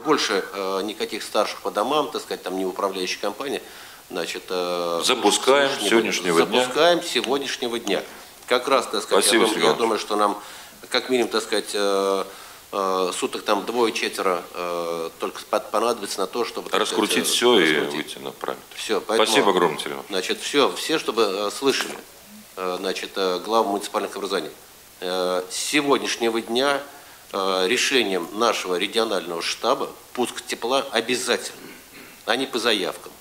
больше никаких старших по домам, так сказать, там не управляющая компания. Значит, запускаем сегодняшнего дня. Запускаем сегодняшнего дня. Как раз, так сказать, я думаю, что нам, как минимум, так сказать, суток там 2-4 только понадобится на то, чтобы раскрутить все и выйти на параметр. Все, поэтому, спасибо огромное, Сергей. Значит, все, чтобы слышали, значит, главу муниципальных образований. С сегодняшнего дня решением нашего регионального штаба пуск тепла обязательно, а не по заявкам.